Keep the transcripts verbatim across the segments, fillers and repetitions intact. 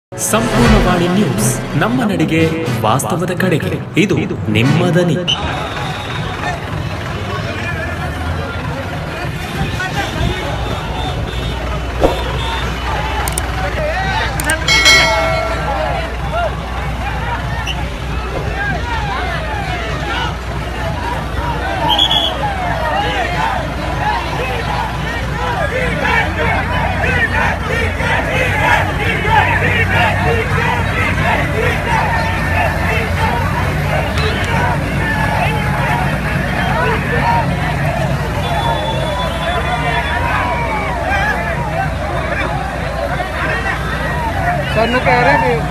Sampoorna Vani news, ನಮ್ಮ ನಡೆಗೆ ವಾಸ್ತವದ ಕಡೆಗೆ. ಇದು ನಿಮ್ಮ ದನಿ. ਸਾਨੂੰ ਕਹਿ ਰਹੇ ਨੇ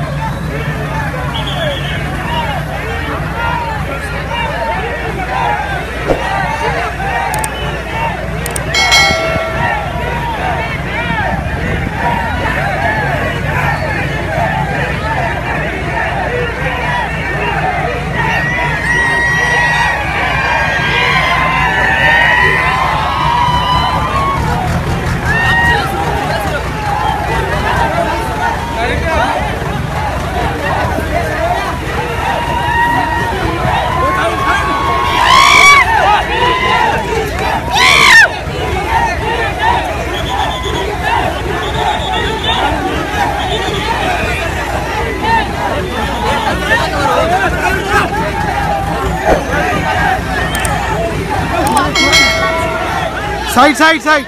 साइड साइड साइड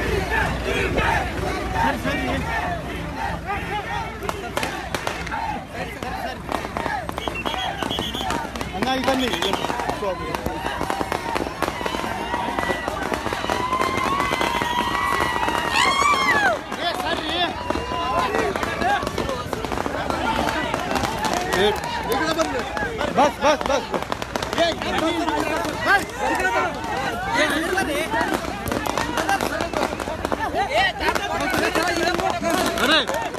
इधर नहीं बस बस बस अरे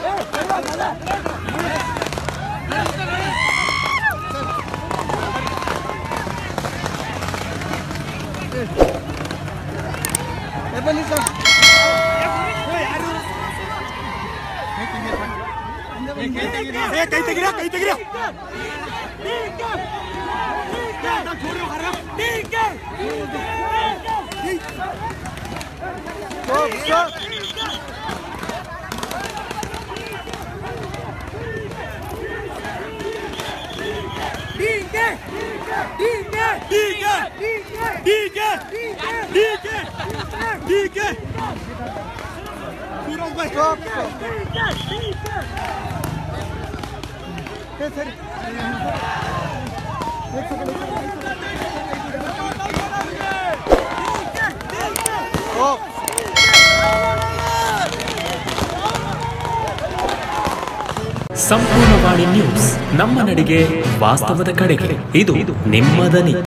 कहीं तेगिरा कहीं तेगिरा ಸಂಪೂರ್ಣವಾಣಿ ನ್ಯೂಸ್, ನಮ್ಮ ನಡೆಗೆ ವಾಸ್ತವದ ಕಡೆಗೆ. ಇದು ನಿಮ್ಮ ದನಿ.